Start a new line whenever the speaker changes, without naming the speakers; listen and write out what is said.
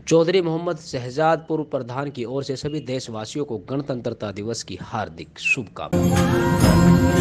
चौधरी मोहम्मद शहजाद पूर्व प्रधान की ओर से सभी देशवासियों को गणतंत्रता दिवस की हार्दिक शुभकामनाएं।